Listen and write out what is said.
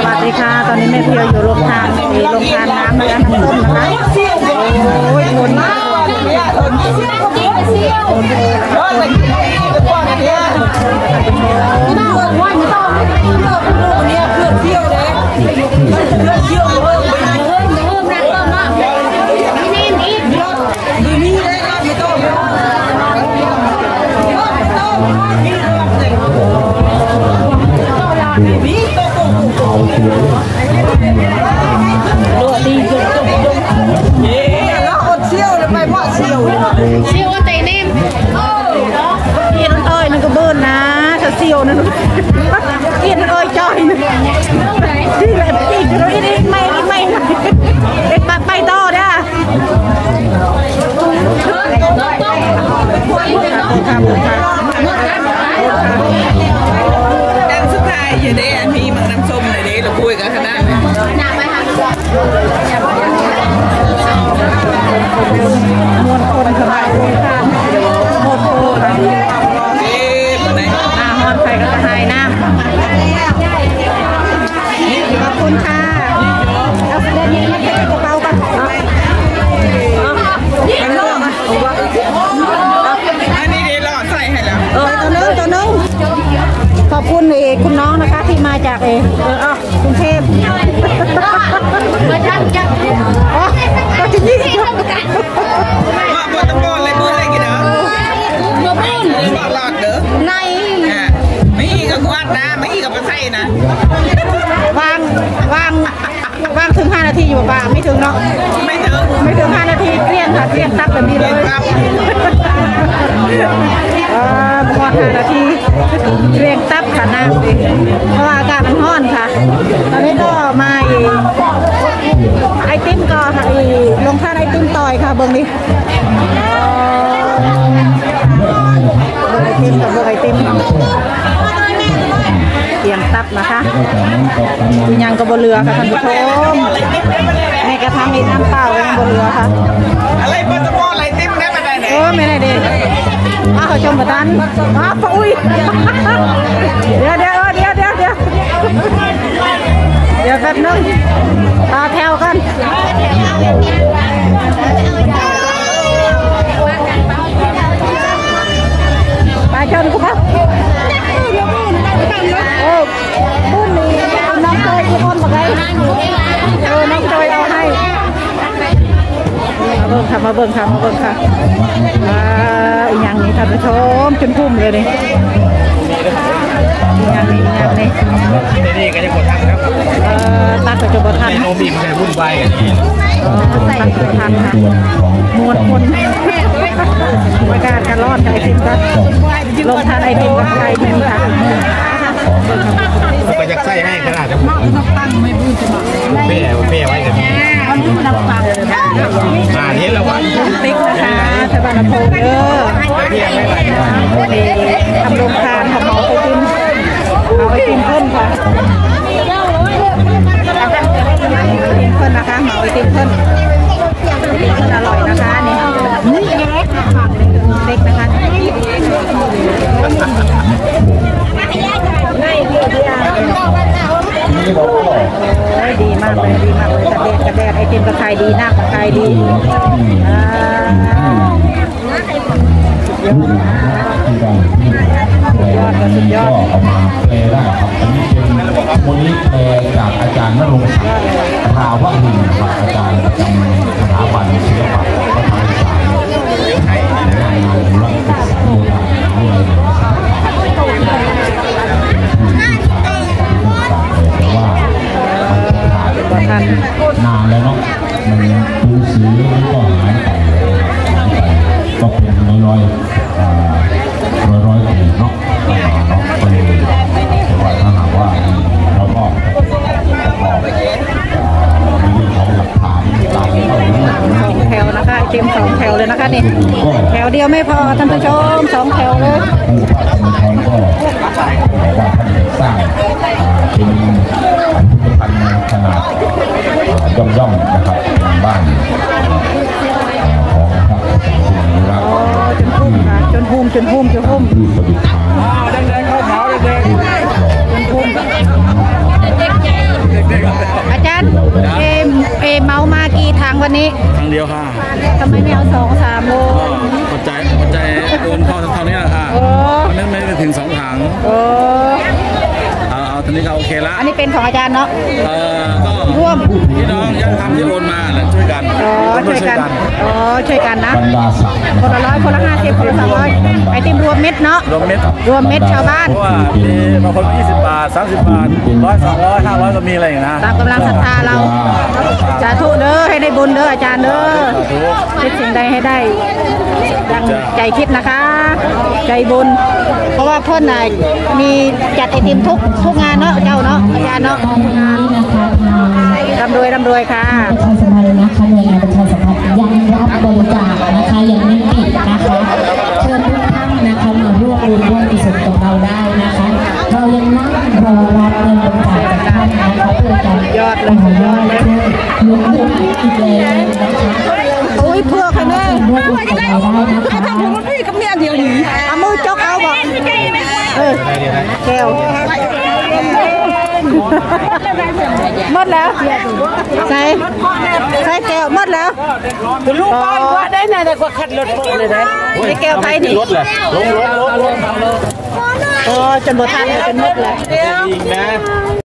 วัสดีค่ะตอนนี้แม่เพียวอยู่โรงทานน้ำนะคะน้ำต้มนะคะโอ้ยคนกินเอ้ยจอยที่แหละจริงเราไม่ไปต่อเด้อดังสุดท้ายอย่าได้มีมังน้ำส้มเลยเด้เราคุยกันขนาดนี้มวนคนสบายคนข้ามหมดโอ้ยหน้าฮอนใครก็จะหายน้ำขอบคุณค่ะเอาเดินนี้มาเก็บกระเป๋ากันอันนี้เดี๋ยวรอใส่ให้แล้วตัวนึงขอบคุณคุณน้องนะคะที่มาจากกรุงเทพมาจากก็จะยิ่งมาบนตะโกนเลยมืออะไรกันเด้อมาบุญมาหลอดเด้อในไม่อีกกับวัดนะไม่อีกกับไปใส่นะวางถึง5 นาทีอยู่ป่ะไม่ถึงเนาะไม่ถึง 5 นาทีเกลี้ยงค่ะเกลี้ยงตักแบบนี้เลยประมาณ5 นาทีเกลี้ยงตับค่ะน้ำดิเพราะว่าอากาศมันร้อนค่ะตอนนี้ก็มาไอติมก่อนค่ะลงท่านไอติมต่อยค่ะเบิ้งดิไอติมกับเบิ้งไอติมเตรียมตับนะคะยังกับบนเรือค่ะท่านผู้ชมในกระทั่งมีน้ำเปล่ายังบนเรือค่ะอะไรบนตะโกนอะไรติ้มได้มาได้ไหนไม่ได้เด็กเขาชมประทันอุ้ยเดี๋ยวแป๊บนึงต่อแถวกันไปชนกูครับบุญนี่น้องจอยทุกคนบอกไงน้องจอยเอาให้มาเบิ่งค่ะอีกอย่างนี้ท่านผู้ชมจนพุ่มเลยนี่อย่างนี้นี่ก็จะกดทันครับตักก็จะกดทันโนมีมันวุ่นวายกันตักกดทันค่ะมวลคนประกาศการรอดไอติมก็ลงทานไอติมกับไอติมค่ะก็จะใส่ให้ขนาดจะเป้ไว้กันนี้แล้ววันติ๊กนะคะสบายโพเดอร์ทำโรงทานของเขาไปกินเอาไปกินเพิ่มค่ะเพิ่มนะคะเอาไปกินเพิ่มอร่อยนะคะนี่ติ๊กนะคะดีมากเลยกระแดดไอติมกระไข่ดีหน้ากระไข่ดีสุดยอดเอามาแปลได้ครับอันนี้เป็นโมนิแปลจากอาจารย์ณรงค์ศักดิ์ภาวะหินครับอาจารย์ประจำสถาบันศิลปะวัฒนศาสตร์ในงานรัฐศึกษาโบราณด้วยนะครับแต่ว่ามันขาดนานแล้วเนาะมันดูสีมันก็หายไปก็เป็นร้อยปีเนาะก็เลยแต่ว่าถ้าหากว่าเราก็ประกอบในเรื่องของหลักฐานตามที่เรา 2 แถวนะคะเตรียม2 แถวเลยนะคะนี่แถวเดียวไม่พอท่านผู้ชม2 แถวเลยผู้ภาคเมืองไทยก็บอกว่าท่านสร้างเป็นพิพิธภัณฑ์ขนาดย่อมๆนะครับบ้านของพระอาจารย์สุนิรักษ์จนพุ่มที่ประดิษฐานแดงๆขาวๆแดงๆจนพุ่มนี้ครั้งเดียวค่ะทำไมไม่เอา2-3 โลปัจจัยโอนเท่านี้แหละค่ะมันไม่ถึง2 ถังเอาตอนนี้ก็โอเคละอันนี้เป็นของอาจารย์เนาะก็ร่วมพี่น้องญาติธรรมที่โอนมาแล้วช่วยกันช่วยกันนะคนละ100คนละ50คนละ200ไอติมรวมเม็ดเนาะรวมเม็ดชาวบ้านเพราะว่ามีบางคน20 บาท30 บาท100 200 500ก็มีอะไรอย่างนะตามกำลังศรัทธาเราสาธุเด้อให้ได้บุญเด้ออาจารย์เด้อคิดสิ่งใดให้ได้ดังใจคิดนะคะใจบุญเพราะว่าเพื่อนมีจัดไอติมทุกงานเนาะเจ้าเนาะอาจารย์เนาะร่ำรวยค่ะประชาสัมพันธ์นะคะหน่วยงานประชาสัมพันธ์ยังรับบริจาคนะคะยังไม่ปิดนะคะเชิญทุกท่านนะคะมาร่วมบุญร่วมกุศลกับเราได้นะคะเรายังนั่งรอรับเงินบริจาคจากท่านนะคะเพื่อการยอดเลยยกมืออีกแล้วนะคะโอ้ยเพื่อค่ะแม่ร่วมบุญกับเราได้นะคะถ้าผมมันพี่ก็เมียเดียวหนีเอามือจกเอาบอกแก้วหมดแล้วใส่แก้วหมดแล้วลูกบ้านว่าได้นะแต่กว่าขัดรถเลยได้ไอ้แก้วไปนี่รถเลยลงโอ้จนบททานเป็นหมดเลยจริงนะ